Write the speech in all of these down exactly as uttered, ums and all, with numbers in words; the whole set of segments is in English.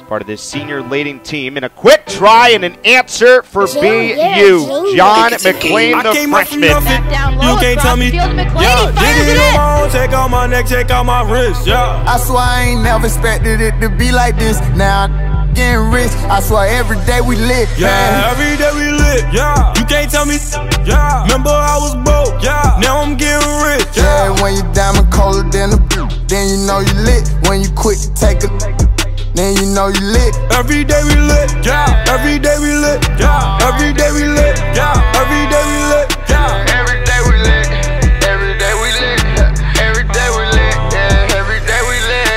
part of this senior leading team, in a quick try and an answer for B U. John McClain, the freshman. You can't tell me. Yeah, did it on my own, check out my neck, check out my wrist, yeah. I swear I ain't never expected it to be like this. Now I'm getting rich, I swear every day we lit. Yeah, man. Every day we lit, yeah. You can't tell me, yeah. Remember I was broke, yeah. Now I'm getting rich, yeah. Yeah, when you diamond colder than a then you know you lit. When you quit to take a then you know you lit. Every day we lit, yeah. Every day we lit, yeah. Every day we lit, yeah. Every day we lit, yeah. Every day we lit. Every day we lit. Every day we lit. Yeah. Every day we lit.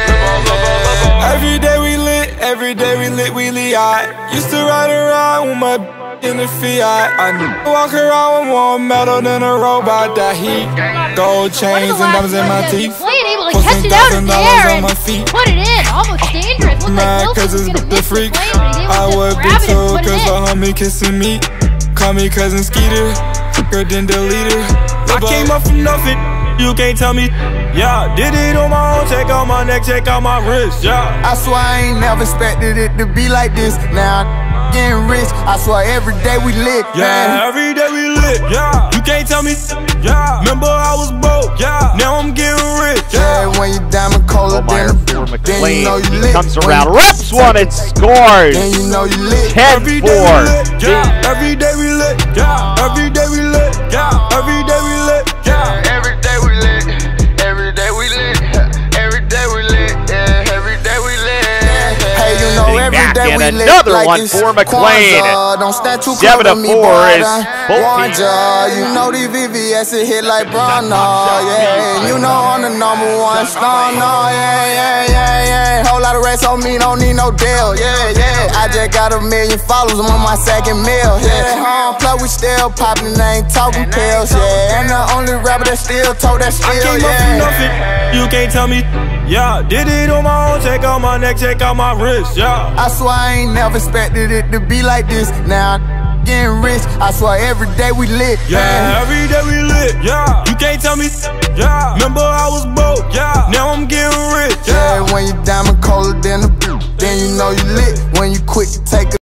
Every day we lit. Every day we lit. We lit. I used to ride around with my in the Fiat. I walk around with more metal than a robot. That heat, gold chains and diamonds in my teeth. Able to catch it out in the air and put it in, almost dangerous. Looked mad like cause it's the freak. I would would be too cause the homie kissing me. Call me cousin Skeeter, quicker than deleter. I came up from nothing, you can't tell me. Yeah, did it on my own, check out my neck, check out my wrist, yeah. I swear I ain't never expected it to be like this. Now I'm getting rich, I swear every day we lit. Yeah, man. Every day we lit, yeah. You can't tell me, yeah. Remember I was broke, yeah. Now I'm getting rich, yeah. Yeah, when you diamond colder than a then you know you lit. Comes around, rips one and scores. Then you know you lit. ten four. Yeah, every day we lit, yeah. Every day we lit, yeah. Every day we lit, yeah. Every day we lit. Every day we lit. Every day we lit. Yeah, every day we lit. Hey, you know every day we lit. Another like one for McClain. Don't stand too Seven to four is both teams. You know the V V S it hit like Bronner, yeah. You know I'm the number one star, no, yeah, yeah, yeah, yeah. Whole lot of rats on me, don't need no deal, yeah, yeah. I just got a million followers, I'm on my second meal, yeah. Home plug, we still poppin', ain't talking pills, yeah. And the only rapper that still told that still, I came yeah. up from nothing, you can't tell me. Yeah, did it on my own, check out my neck, check out my wrist, yeah. I swear I ain't never expected it to be like this. Now I'm getting rich, I swear every day we lit. Yeah, man. Every day we lit, yeah. You can't tell me, yeah. Remember I was broke, yeah. Now I'm getting rich, yeah. Yeah, when you diamond colder than a then you know you lit. When you quit to take a